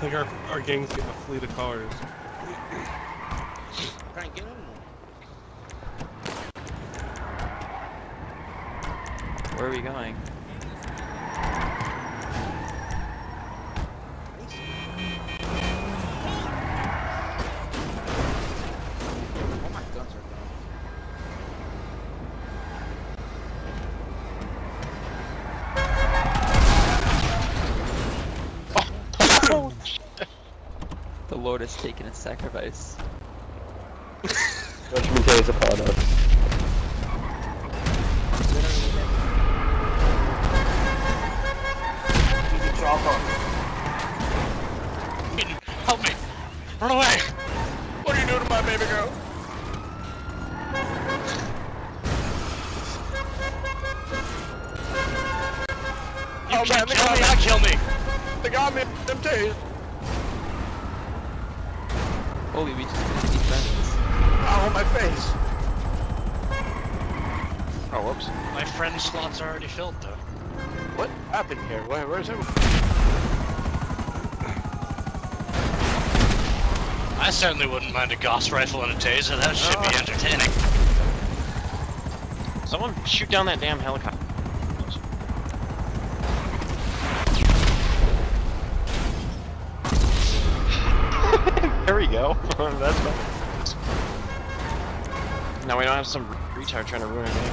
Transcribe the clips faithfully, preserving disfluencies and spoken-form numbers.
think our our gang's getting a fleet of cars. Try and get him. Where are we going? All my guns are Oh, the Lord has taken a sacrifice. Judgment day is upon us. Help me! Run away! What are you doing to my baby girl? You oh, can't man, kill me, not kill me! They got me, them tased! Holy, we just finished these friends. Oh, my face! Oh, whoops. My friend slots are already filled, though. What happened here? Where, where's everyone? I certainly wouldn't mind a Gauss rifle and a taser. That should be entertaining. Someone shoot down that damn helicopter. There we go. That's fun. Now we don't have some retard trying to ruin our game.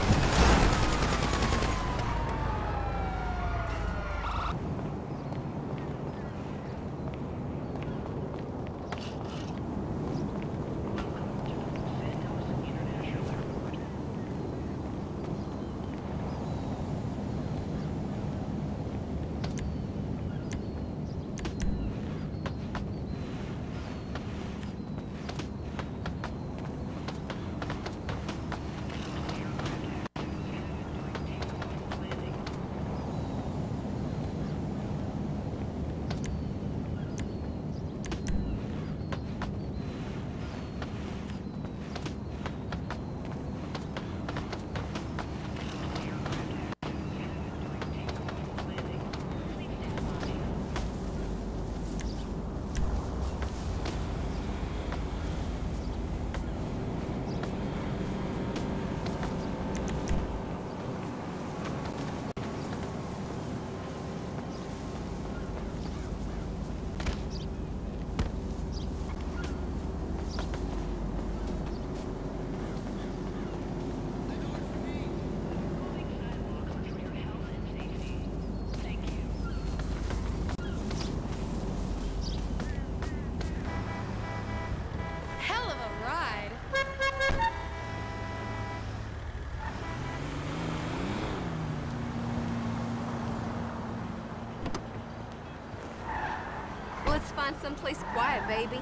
Let's find someplace quiet, baby.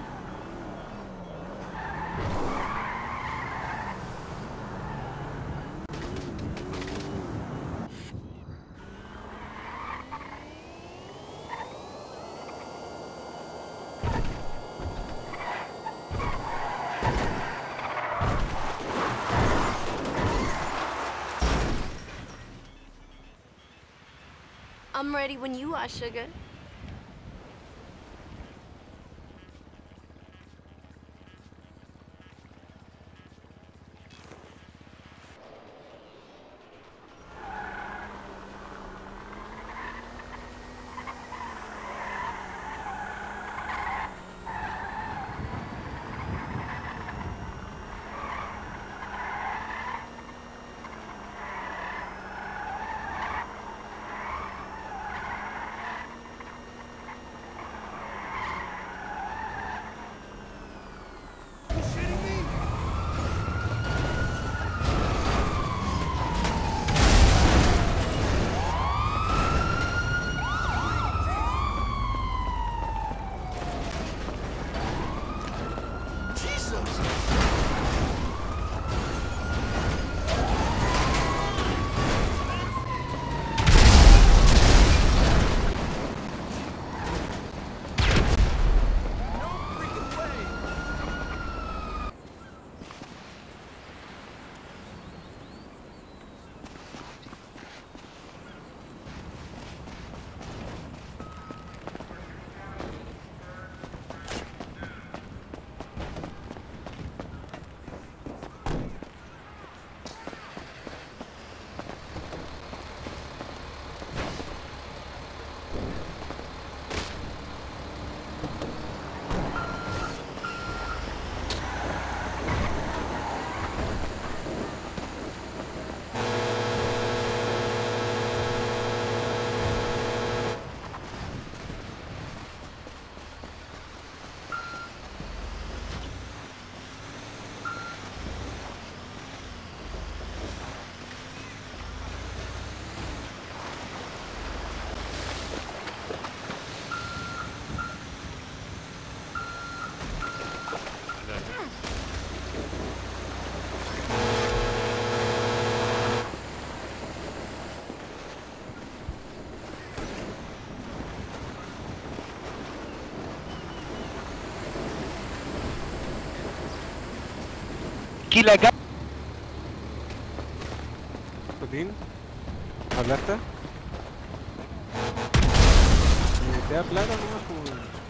I'm ready when you are, sugar. ilegal. Odín, ¿hablaste? Eh, ¿Te da plata nomás? Como...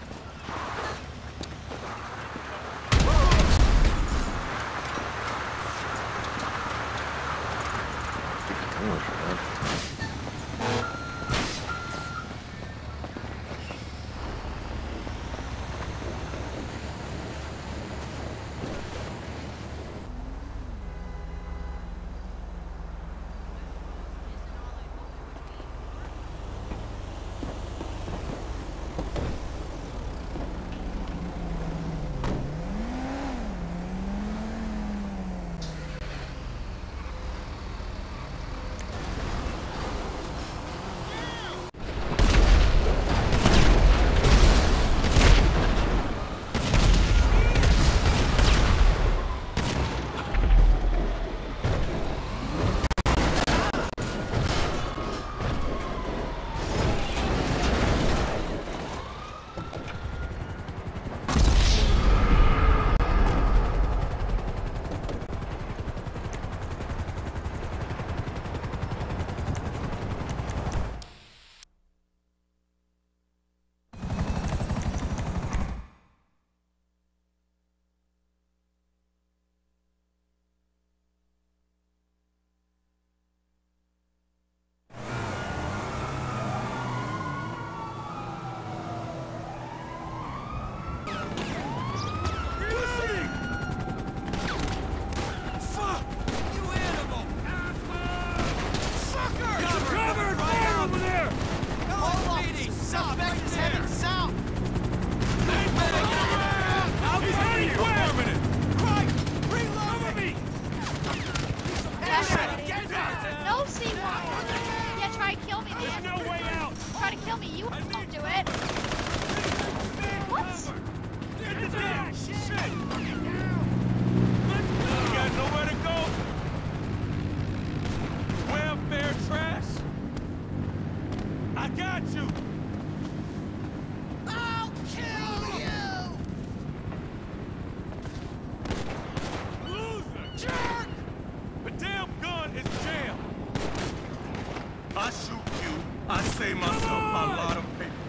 No, C one. Yeah, try to kill me, man. There's no way out. Try to kill me. You won't do it. What? Get down! Shit! You got nowhere to go. Welfare trash. I got you. I'll kill you. Loser, jerk! The damn gun is jammed. I shoot you, I save myself a lot of paper.